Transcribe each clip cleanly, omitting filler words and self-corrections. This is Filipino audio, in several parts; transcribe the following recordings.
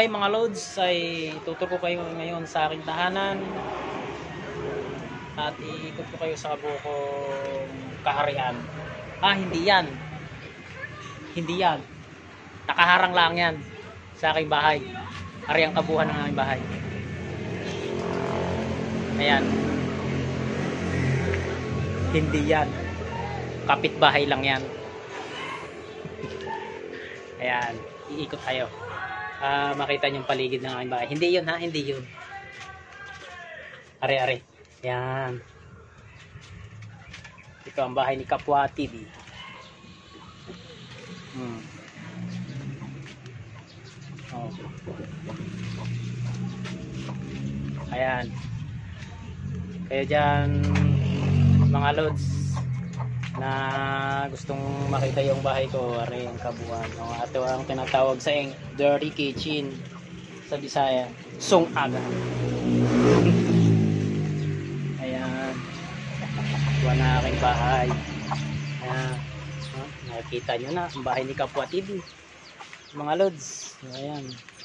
Hi mga lods, ay tuturo ko kayo ngayon sa aking tahanan at iikot ko kayo sa kabukong kaharian. Hindi yan. Hindi yan. Nakaharang lang yan sa aking bahay. Ari ang kabuhan ng aking bahay. Ayan. Hindi yan. Kapitbahay lang yan. Ayan. Iikot tayo. Makita niyo yung paligid ng aking bahay. Hindi yun ha, hindi yun. Are. Yan. Ito ang bahay ni Kapwa TV. Oh. Ayan. Kayo dyan mga lods na gustong makita yung bahay ko, ari ang kabuuan. Ito ang tinatawag sa dirty kitchen sa Bisaya, sung aga. Ayan, buwan na aking bahay. Ayan, nakikita nyo na ang bahay ni Kapwa TV mga lods. Ayan,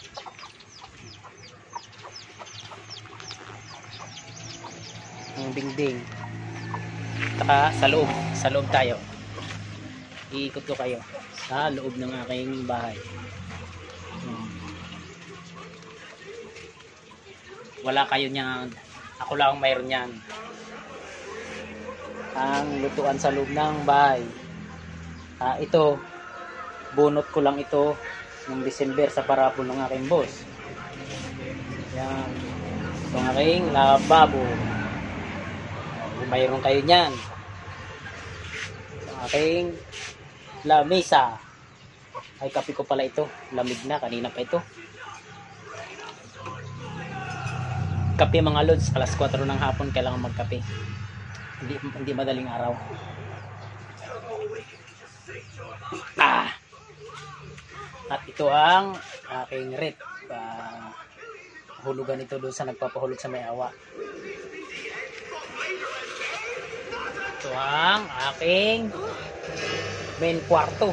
ang dingding. Saka sa loob tayo. Iikot ko kayo sa loob ng aking bahay. Wala kayo niyan, ako lang mayroon niyan. Ang lutuan sa loob ng bahay. Ito, bunot ko lang ito noong December sa parapol ng aking boss. Yan. Ito ang aking lababo. Mayroon kayo niyan. Sa aking lamesa. Ay, kape ko pala ito. Lamig na, kanina pa ito. Kape mga lods, alas 4 ng hapon kailangan magkape. Hindi madaling araw. At ito ang aking rep. Hulugan ito doon sa nagpapahulog sa may awa. Ito ang aking main kwarto.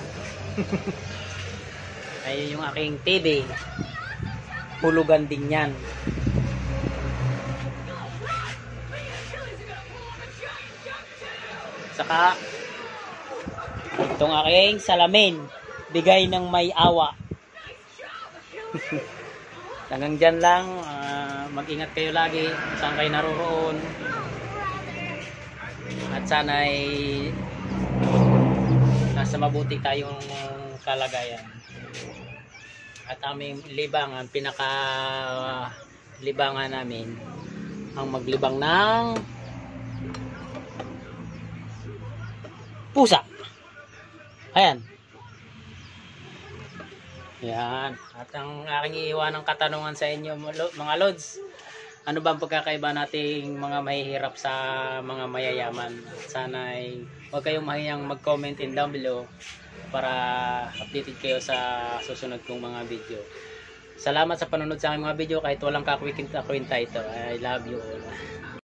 Ayun yung aking TV. Hulugan din yan. Saka itong aking salamin. Bigay ng may awa. Hanggang dyan lang. Mag-ingat kayo lagi saan kayo naroroon. At sana'y nasa mabuti tayong kalagayan. At aming libangan, pinaka libangan namin ang maglibang ng pusa. Ayan. Yan. At ang aking iiwanang katanungan sa inyo mga lods, ano ba ang pagkakaiba nating mga mahihirap sa mga mayayaman? Sana'y huwag kayong mahiyang mag-comment in down below para updated kayo sa susunod kong mga video. Salamat sa panonood sa aking mga video kahit walang kakwinta ito. I love you all.